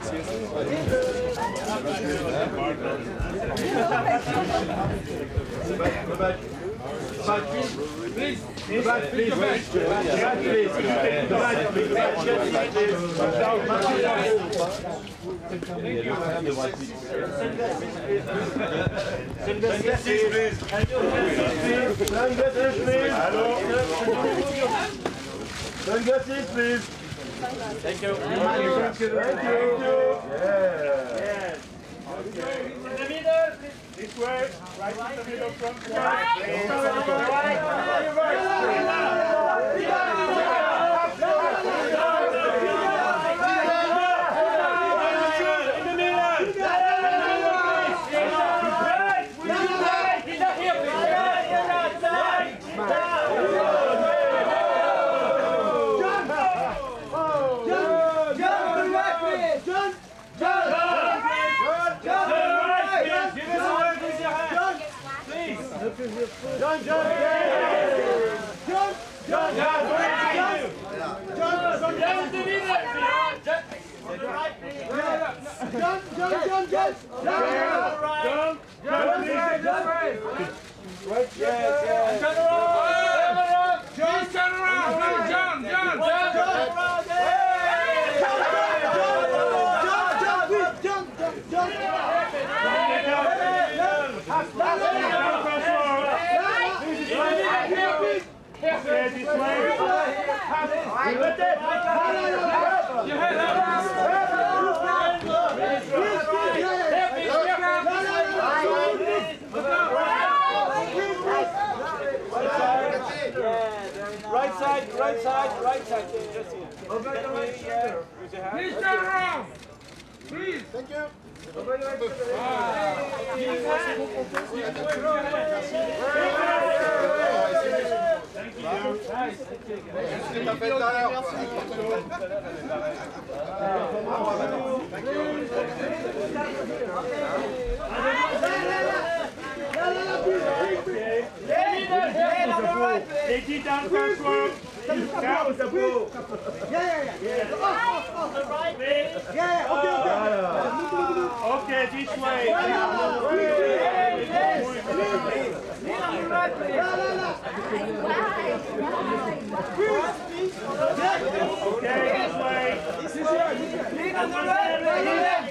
Please. Thank you. Thank you. Yes. Okay. In the middle, this way. Right in the middle from John, John, Right side. Just here. Please turn around. Please. Thank you. Take it down first one. That was a boo. Yeah. Okay, this way. Okay, this way.